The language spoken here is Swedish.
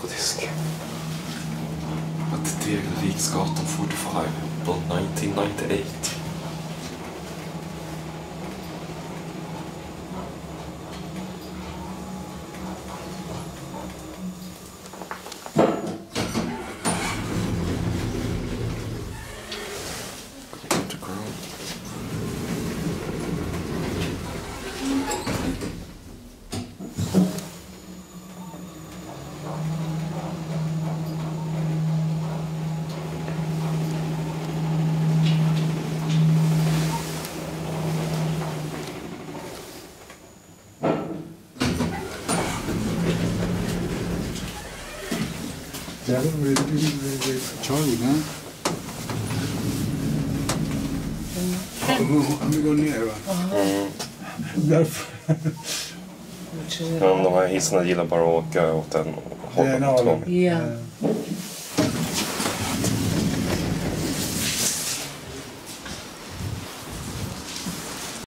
tekodisk. Att Tegelviksgatan 45 på 1998. Vi går ner, va? Därför. Men de här hissarna gillar bara att åka åt en håll. Ja.